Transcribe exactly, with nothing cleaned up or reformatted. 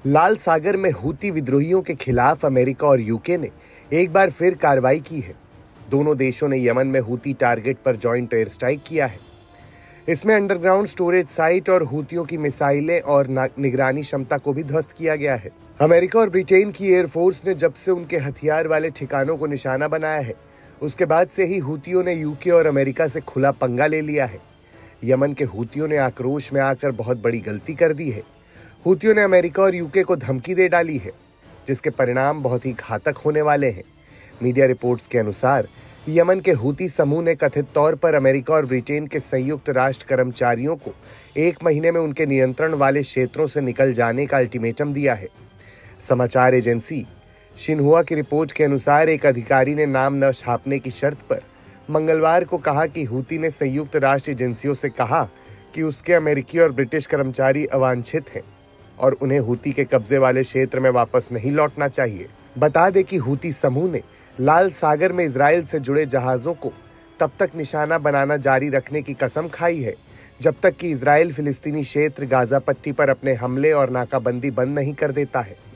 लाल सागर में हूती विद्रोहियों के खिलाफ अमेरिका और यूके ने एक बार फिर कार्रवाई की है। दोनों देशों ने यमन में हूती टारगेट पर जॉइंट एयर स्ट्राइक किया है। इसमें अंडरग्राउंड स्टोरेज साइट और हूतियों की मिसाइलें और निगरानी क्षमता को भी ध्वस्त किया गया है। अमेरिका और ब्रिटेन की एयरफोर्स ने जब से उनके हथियार वाले ठिकानों को निशाना बनाया है, उसके बाद से ही हूतियों ने यूके और अमेरिका से खुला पंगा ले लिया है। यमन के हूतियों ने आक्रोश में आकर बहुत बड़ी गलती कर दी है। हूतियों ने अमेरिका और यूके को धमकी दे डाली है, जिसके परिणाम बहुत ही घातक होने वाले हैं। मीडिया रिपोर्ट्स के अनुसार यमन के हूती समूह ने कथित तौर पर अमेरिका और ब्रिटेन के संयुक्त राष्ट्र कर्मचारियों को एक महीने में उनके नियंत्रण वाले क्षेत्रों से निकल जाने का अल्टीमेटम दिया है। समाचार एजेंसी शिन्हुआ की रिपोर्ट के अनुसार एक अधिकारी ने नाम न छापने की शर्त पर मंगलवार को कहा कि हूती ने संयुक्त राष्ट्र एजेंसियों से कहा कि उसके अमेरिकी और ब्रिटिश कर्मचारी अवांछित हैं और उन्हें हूती के कब्जे वाले क्षेत्र में वापस नहीं लौटना चाहिए। बता दें कि हूती समूह ने लाल सागर में इजराइल से जुड़े जहाजों को तब तक निशाना बनाना जारी रखने की कसम खाई है जब तक कि इजराइल फिलिस्तीनी क्षेत्र गाजा पट्टी पर अपने हमले और नाकाबंदी बंद नहीं कर देता है।